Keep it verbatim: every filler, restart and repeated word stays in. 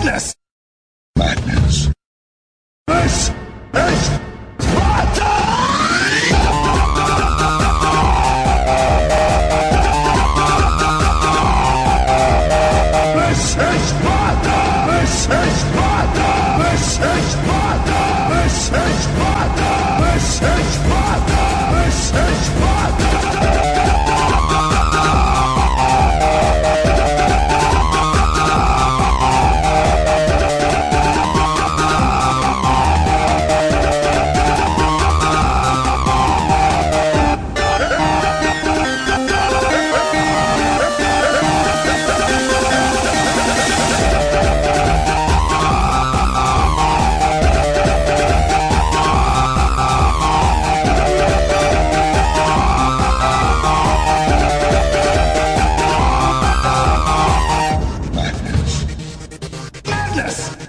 Madness! Madness. This is Sparta! This is Sparta! This is Sparta! This is Sparta! This is Sparta! This is Sparta! This is Sparta! Madness!